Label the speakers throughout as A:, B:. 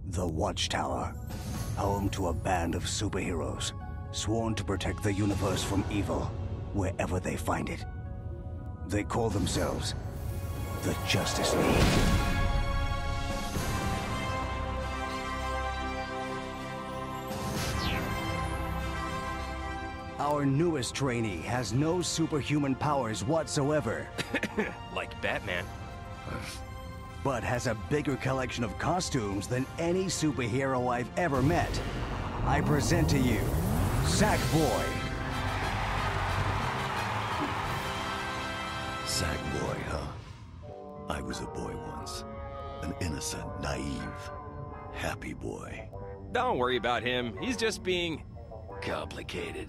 A: The Watchtower, home to a band of superheroes, sworn to protect the universe from evil, wherever they find it. They call themselves the Justice League. Our newest trainee has no superhuman powers whatsoever.
B: Like Batman.
A: But has a bigger collection of costumes than any superhero I've ever met. I present to you, Sackboy.
C: Sackboy, huh? I was a boy once. An innocent, naive, happy boy.
B: Don't worry about him. He's just being complicated.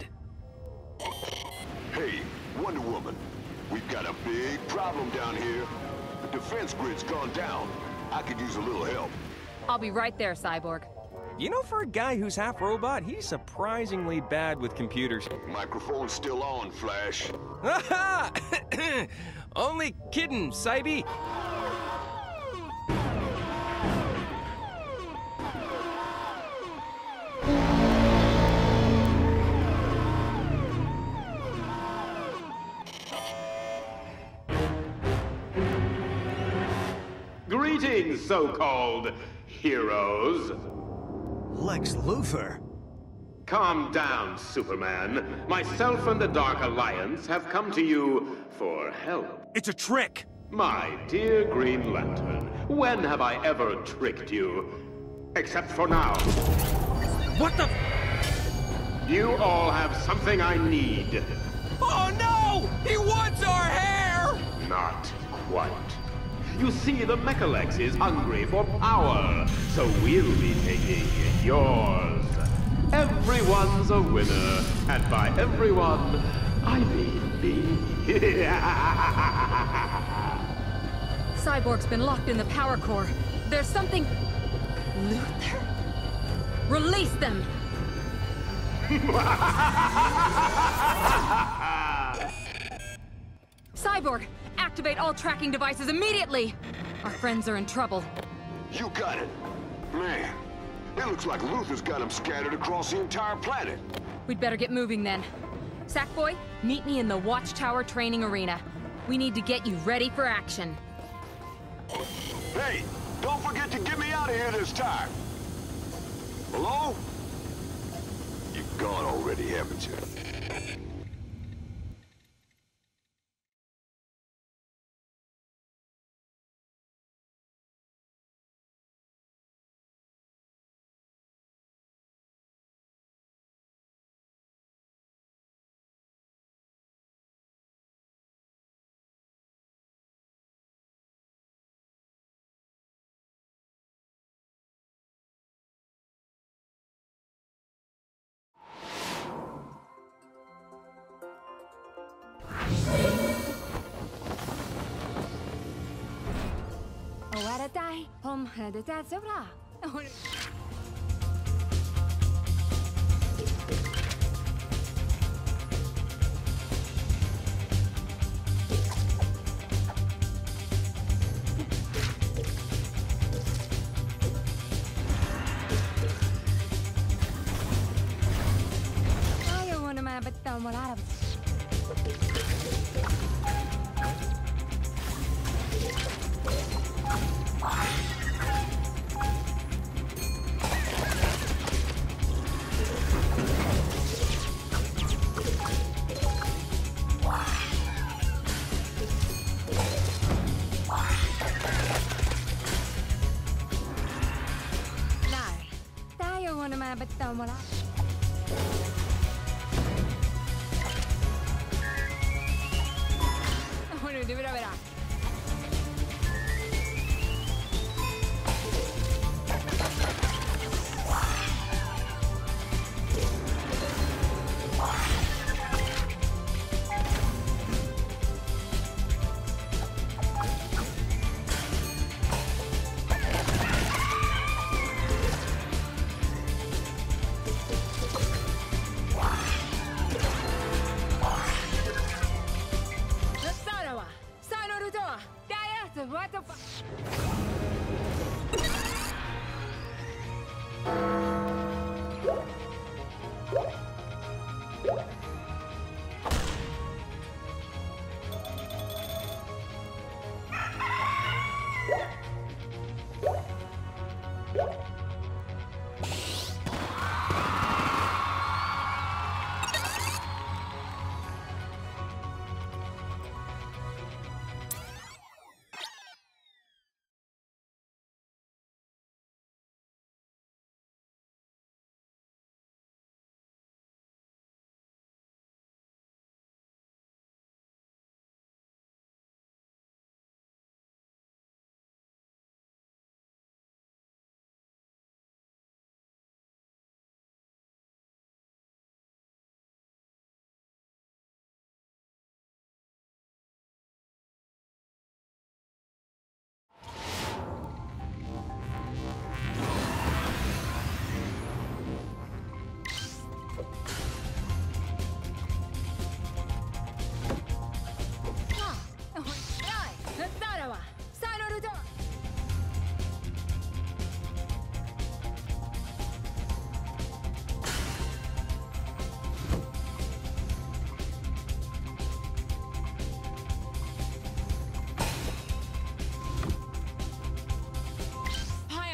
D: Hey, Wonder Woman. We've got a big problem down here. The defense grid's gone down. I could use a little help.
E: I'll be right there, Cyborg.
B: You know, for a guy who's half robot, he's surprisingly bad with computers.
D: Microphone's still on, Flash.
B: Haha! Only kidding, Cybe.
F: Greetings, so-called heroes.
A: Lex Luthor?
F: Calm down, Superman. Myself and the Dark Alliance have come to you for help.
B: It's a trick!
F: My dear Green Lantern, when have I ever tricked you? Except for now.
B: What the?
F: You all have something I need.
B: Oh no! He wants our hair!
F: Not quite. You see, the Mechalex is hungry for power, so we'll be taking yours. Everyone's a winner, and by everyone, I mean me.
E: Cyborg's been locked in the power core. There's something... Luthor? Release them! Cyborg, activate all tracking devices immediately! Our friends are in trouble.
D: You got it. Man, it looks like Luthor's got them scattered across the entire planet.
E: We'd better get moving then. Sackboy, meet me in the Watchtower training arena. We need to get you ready for action.
D: Hey, don't forget to get me out of here this time. Hello? You've gone already, haven't you?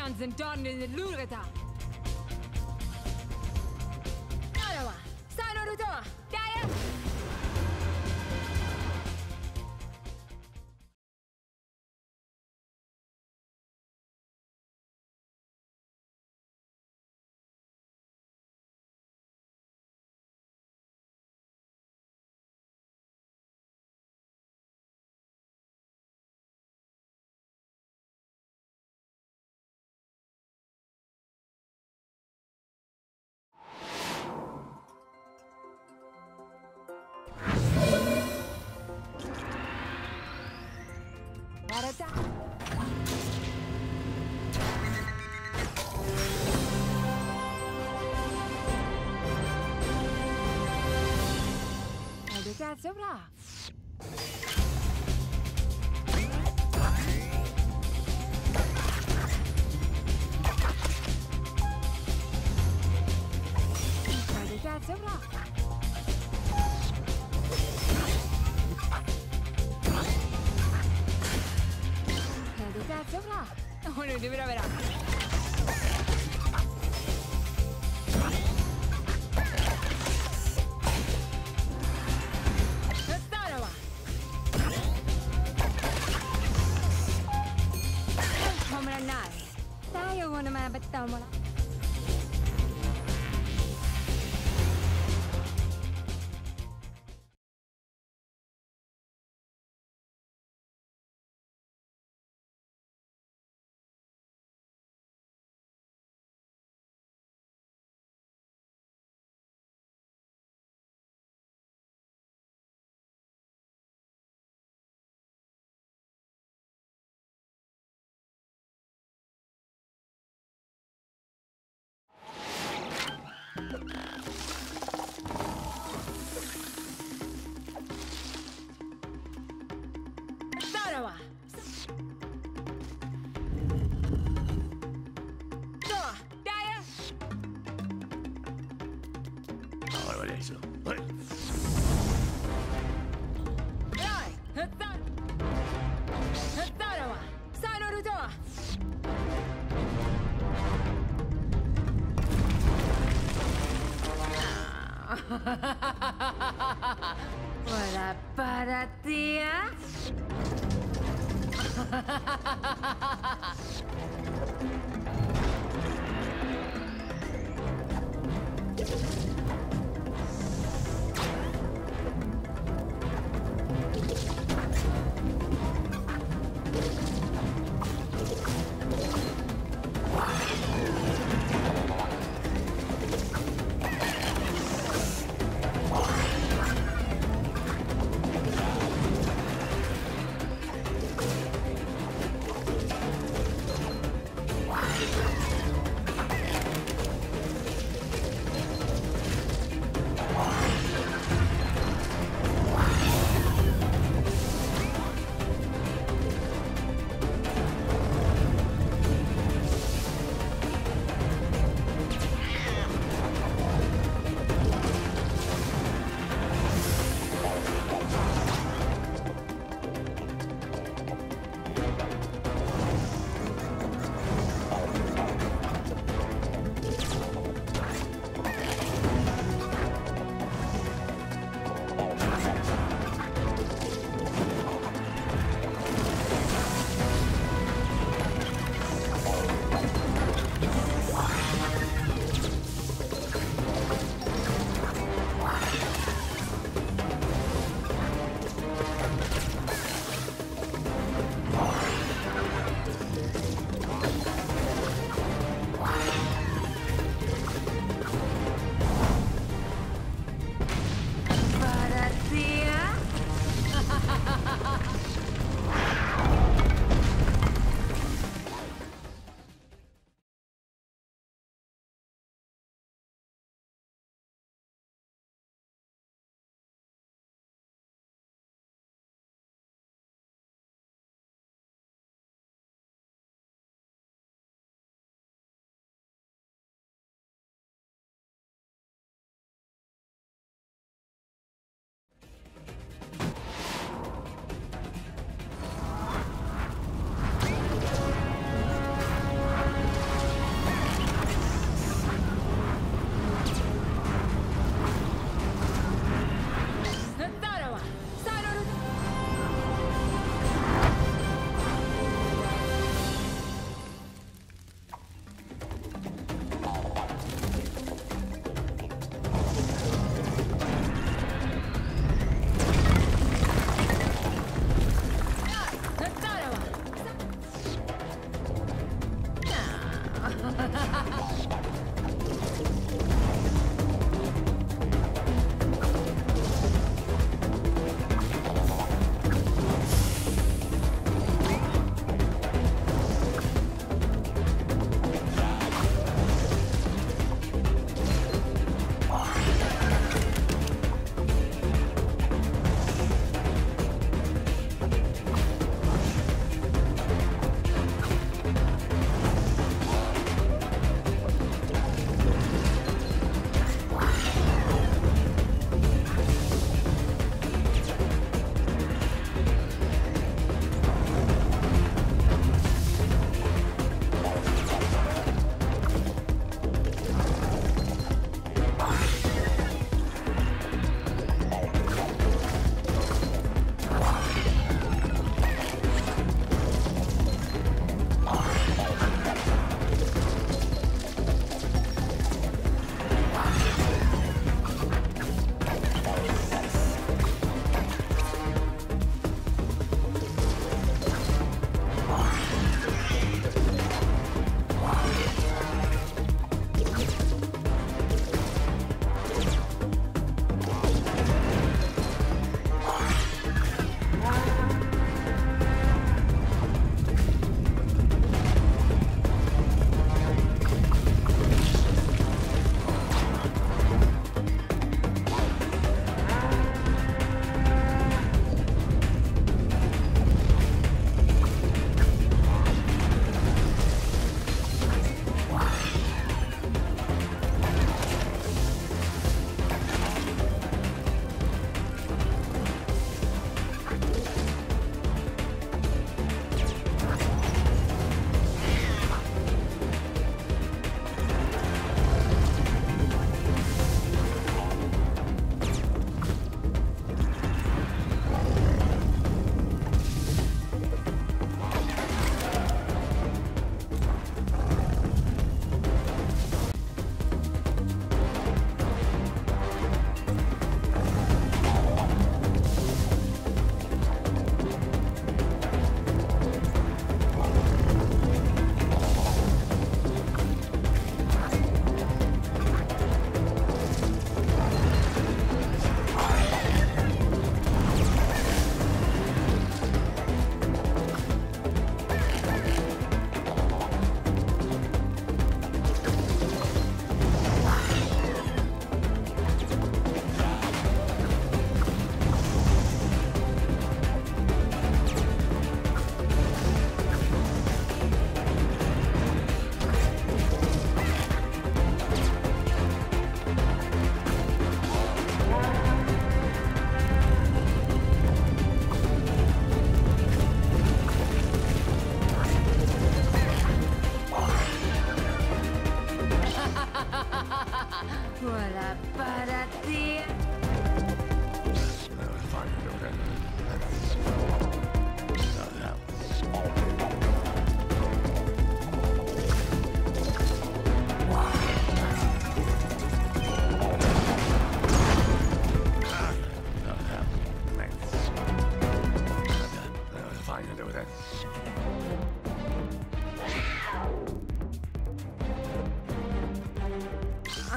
E: hands and done in the Lureta. Narawa, Sanorutoa, Daya! Sobra. Sobra. Sobra. Onu dibine ver. Tayo mo naman bataw mo lang. Sarawa. Doa, Daya.
C: Olha isso.
E: Rai, Sarawa. Sanorutoa. Wala para ti, ah?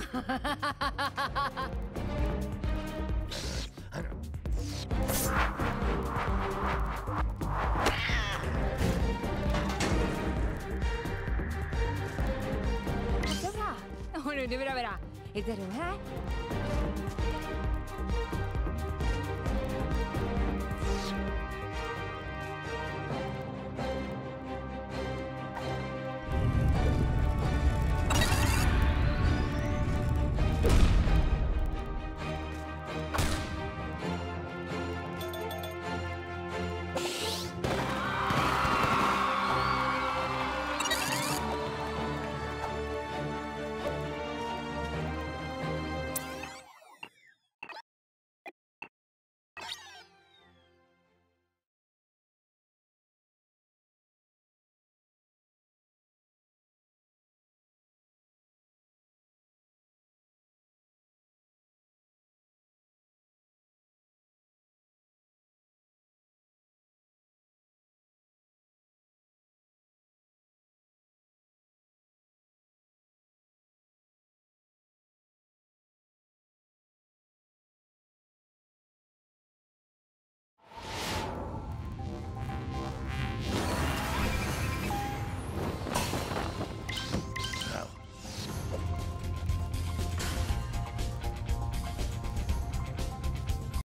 E: Dobrá, dobrá. I za druhé.